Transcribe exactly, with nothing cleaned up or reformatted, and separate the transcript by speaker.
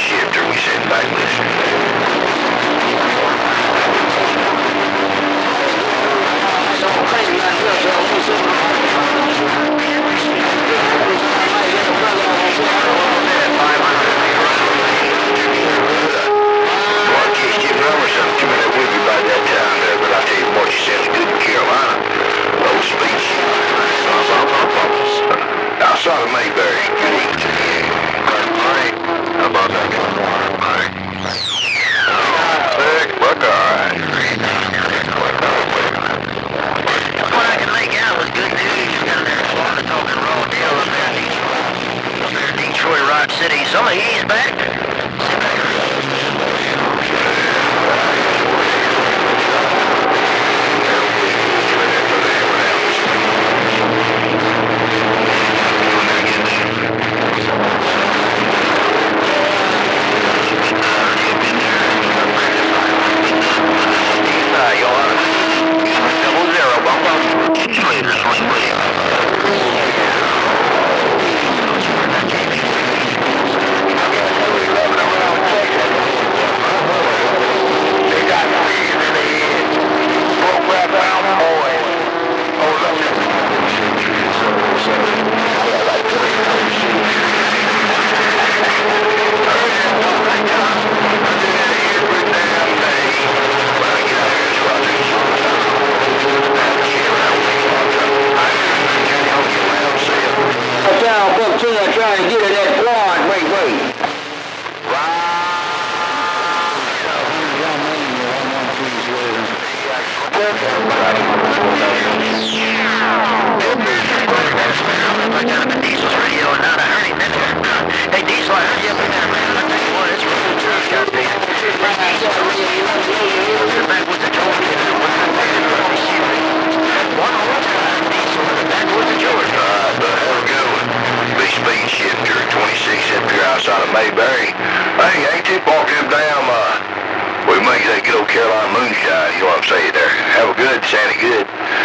Speaker 1: shifter. We sitting back listening. Outside of Mayberry. Good evening to you. Good morning. How about that? Good morning, Mike. Sick, Buckeye. What I can make out was good news down there in Florida talking raw deal up there in Detroit. Up there in Detroit, Rock City. Some of he's back. Sit back. Trying to get at that blonde. Wait, wait. Diesel's radio and not a hurry. Hey, Diesel, I heard you up in there, man. I tell you what, it's really tough, goddamn. The backwoods of Georgia. One more time, Diesel, in the backwoods of Georgia. All right, but have a good one. Speed shifter, twenty-six up here outside of Mayberry. Hey, ain't too far from them damn, uh, we make that good old Carolina moonshine, you know what I'm saying there. Have a good, Sandy, good.